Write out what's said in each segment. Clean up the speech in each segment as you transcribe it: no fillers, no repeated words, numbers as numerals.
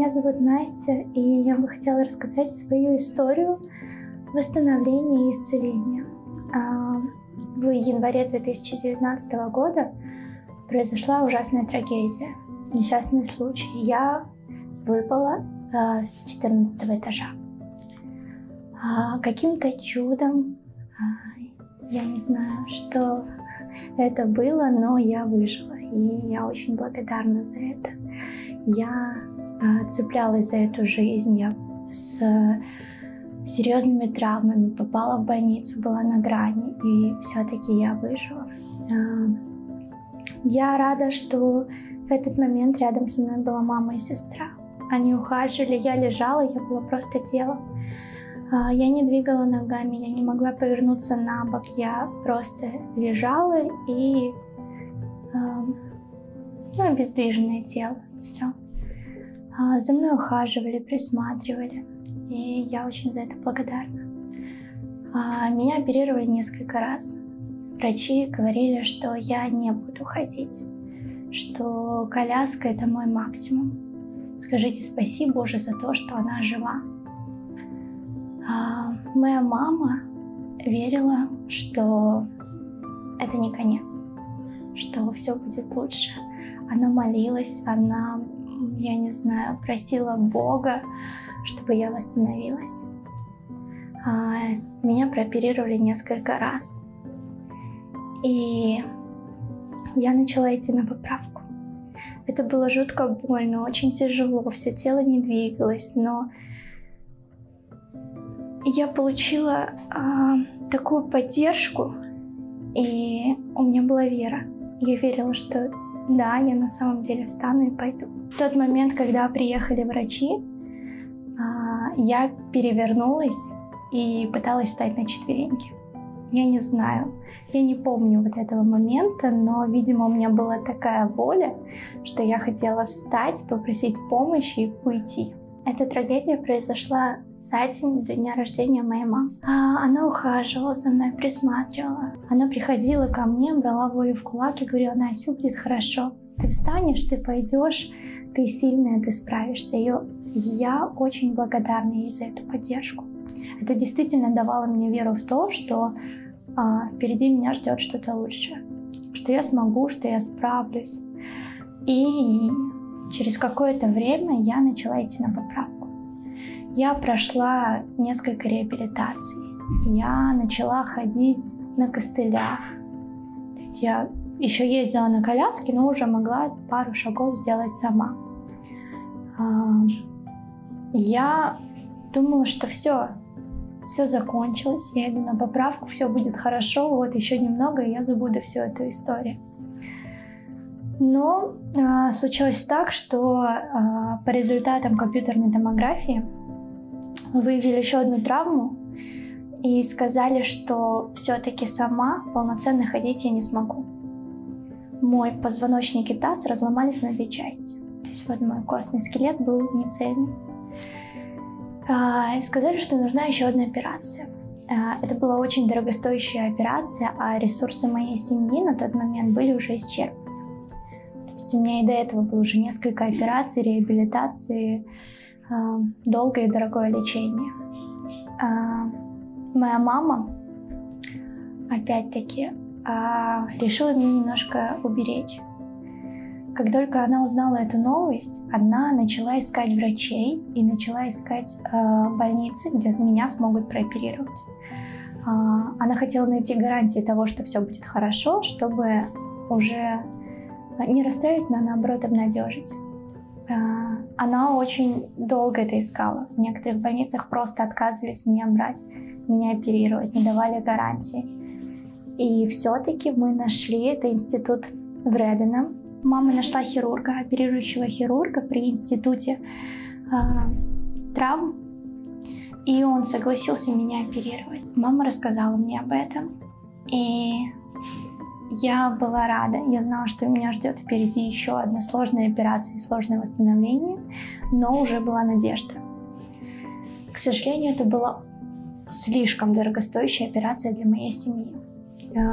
Меня зовут Настя, и я бы хотела рассказать свою историю восстановления и исцеления. В январе 2019 года произошла ужасная трагедия, несчастный случай. Я выпала с 14 этажа. Каким-то чудом, я не знаю, что это было, но я выжила, и я очень благодарна за это. Я цеплялась за эту жизнь, я с серьезными травмами попала в больницу, была на грани, и все-таки я выжила. Я рада, что в этот момент рядом со мной была мама и сестра. Они ухаживали, я лежала, я была просто телом. Я не двигала ногами, я не могла повернуться на бок, я просто лежала и обездвиженное тело, все. За мной ухаживали, присматривали, и я очень за это благодарна. Меня оперировали несколько раз. Врачи говорили, что я не буду ходить, что коляска — это мой максимум. Скажите спасибо Боже за то, что она жива. Моя мама верила, что это не конец, что все будет лучше. Она молилась, она, я не знаю, просила Бога, чтобы я восстановилась. Меня прооперировали несколько раз, и я начала идти на поправку. Это было жутко больно, очень тяжело, все тело не двигалось, но я получила такую поддержку, и у меня была вера. Я верила, что да, я на самом деле встану и пойду. В тот момент, когда приехали врачи, я перевернулась и пыталась встать на четвереньки. Я не знаю, я не помню вот этого момента, но, видимо, у меня была такая воля, что я хотела встать, попросить помощи и уйти. Эта трагедия произошла за день до дня рождения моей мамы. Она ухаживала за мной, присматривала. Она приходила ко мне, брала волю в кулак и говорила: Настя, будет хорошо. Ты встанешь, ты пойдешь, ты сильная, ты справишься. Я очень благодарна ей за эту поддержку. Это действительно давало мне веру в то, что впереди меня ждет что-то лучшее, что я смогу, что я справлюсь. И через какое-то время я начала идти на поправку. Я прошла несколько реабилитаций. Я начала ходить на костылях. То есть я еще ездила на коляске, но уже могла пару шагов сделать сама. Я думала, что все закончилось. Я иду на поправку, все будет хорошо, вот еще немного, и я забуду всю эту историю. Но случилось так, что по результатам компьютерной томографии выявили еще одну травму и сказали, что все-таки сама полноценно ходить я не смогу. Мой позвоночник и таз разломались на 2 части. То есть вот мой костный скелет был нецельный. И сказали, что нужна еще одна операция. Это была очень дорогостоящая операция, а ресурсы моей семьи на тот момент были уже исчерпаны. То есть у меня и до этого было уже несколько операций, реабилитации, долгое и дорогое лечение. Моя мама, опять-таки, решила меня немножко уберечь. Как только она узнала эту новость, она начала искать врачей и начала искать больницы, где меня смогут прооперировать. Она хотела найти гарантии того, что все будет хорошо, чтобы уже не расстраивать, но наоборот обнадежить. Она очень долго это искала. В некоторых больницах просто отказывались меня брать, меня оперировать, не давали гарантии. И все-таки мы нашли, это институт в Редино. Мама нашла хирурга, оперирующего хирурга при институте травм, и он согласился меня оперировать. Мама рассказала мне об этом, и я была рада. Я знала, что меня ждет впереди еще одна сложная операция и сложное восстановление, но уже была надежда. К сожалению, это была слишком дорогостоящая операция для моей семьи.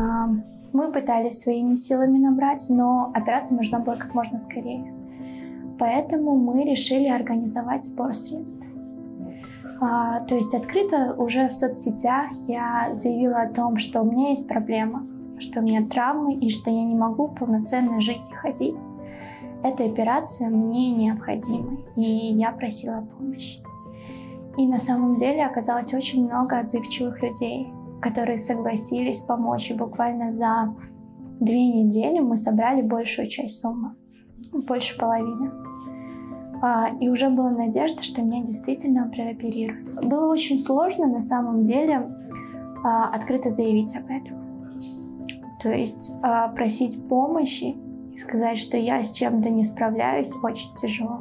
Мы пытались своими силами набрать, но операция нужна была как можно скорее. Поэтому мы решили организовать сбор средств. То есть открыто уже в соцсетях я заявила о том, что у меня есть проблема, что у меня травмы и что я не могу полноценно жить и ходить. Эта операция мне необходима, и я просила помощи. И на самом деле оказалось очень много отзывчивых людей, которые согласились помочь. И буквально за 2 недели мы собрали большую часть суммы, больше половины. И уже была надежда, что меня действительно прооперируют. Было очень сложно на самом деле открыто заявить об этом. То есть просить помощи и сказать, что я с чем-то не справляюсь, очень тяжело.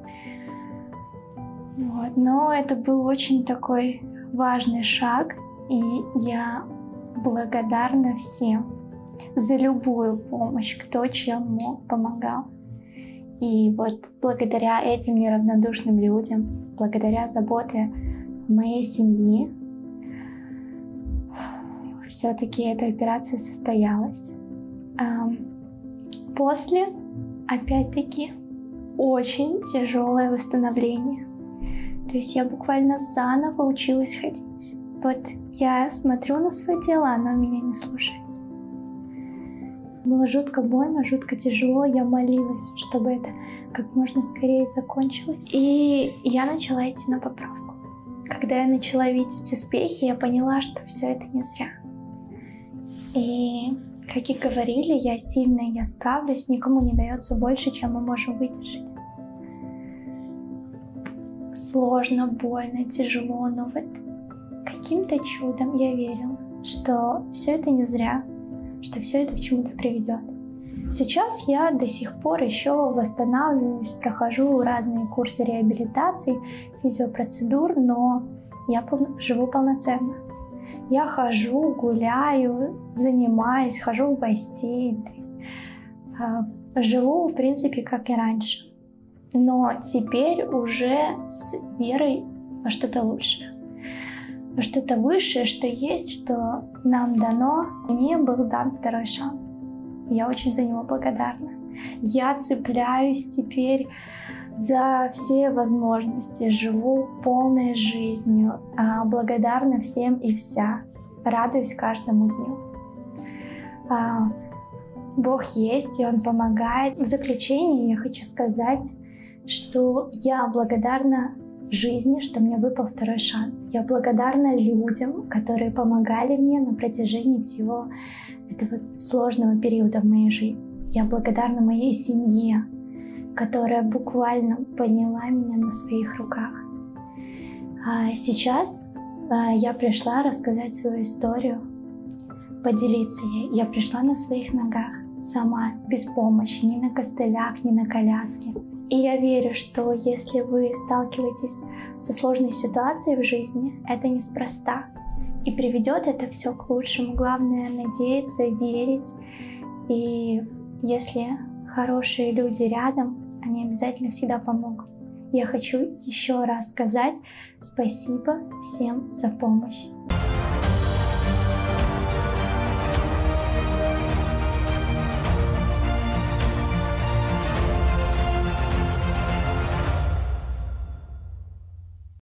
Вот. Но это был очень такой важный шаг, и я благодарна всем за любую помощь, кто чем мог, помогал. И вот благодаря этим неравнодушным людям, благодаря заботе моей семьи, все-таки эта операция состоялась. После, опять-таки, очень тяжелое восстановление. То есть я буквально заново училась ходить. Вот я смотрю на свое тело, оно меня не слушается. Было жутко больно, жутко тяжело. Я молилась, чтобы это как можно скорее закончилось. И я начала идти на поправку. Когда я начала видеть успехи, я поняла, что все это не зря. И, как и говорили, я сильная, я справлюсь, никому не дается больше, чем мы можем выдержать. Сложно, больно, тяжело, но вот каким-то чудом я верила, что все это не зря, что все это к чему-то приведет. Сейчас я до сих пор еще восстанавливаюсь, прохожу разные курсы реабилитации, физиопроцедур, но я живу полноценно. Я хожу, гуляю, занимаюсь, хожу в бассейн, то есть, живу, в принципе, как и раньше. Но теперь уже с верой во что-то лучшее. Во что-то высшее, что есть, что нам дано. Мне был дан второй шанс. Я очень за него благодарна. Я цепляюсь теперь за все возможности, живу полной жизнью, благодарна всем и вся, радуюсь каждому дню. Бог есть, и Он помогает. В заключение я хочу сказать, что я благодарна жизни, что мне выпал второй шанс. Я благодарна людям, которые помогали мне на протяжении всего этого сложного периода в моей жизни. Я благодарна моей семье, которая буквально подняла меня на своих руках. Сейчас я пришла рассказать свою историю, поделиться ей. Я пришла на своих ногах, сама, без помощи, ни на костылях, ни на коляске. И я верю, что если вы сталкиваетесь со сложной ситуацией в жизни, это неспроста. И приведет это все к лучшему. Главное надеяться, верить. И если хорошие люди рядом, они обязательно всегда помогут. Я хочу еще раз сказать спасибо всем за помощь.